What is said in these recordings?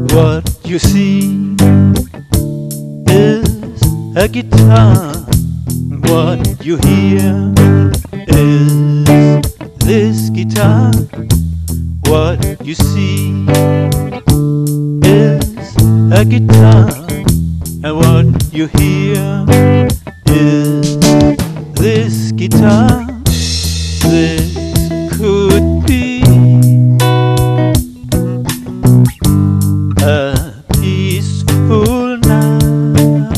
What you see is a guitar. What you hear is this guitar. What you see is a guitar, and what you hear is this guitar. This could be a peaceful night.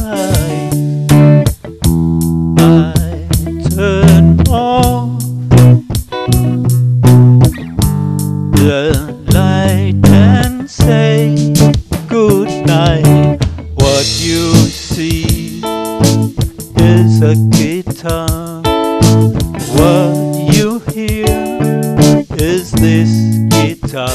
I turn off the light and say good night. What you see is a guitar. What you hear is this guitar.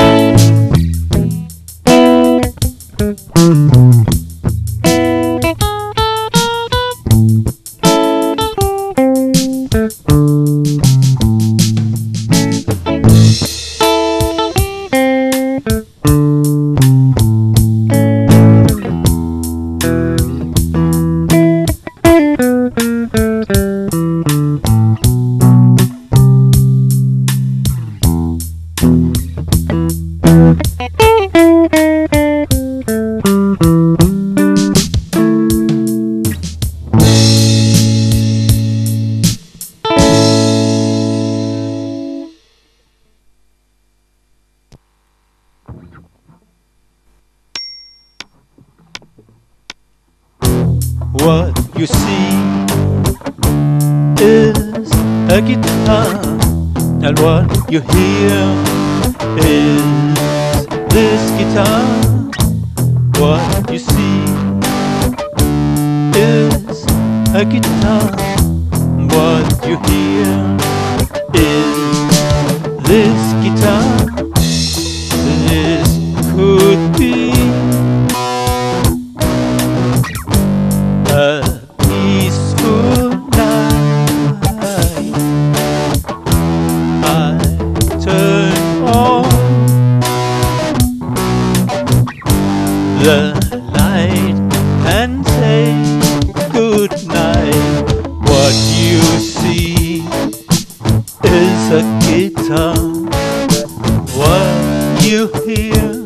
What you see is a guitar, and what you hear is this guitar. What you see is a guitar. What you hear is this guitar. This could be a peaceful night. I turn on the light and say good night. What you see is a guitar. What you hear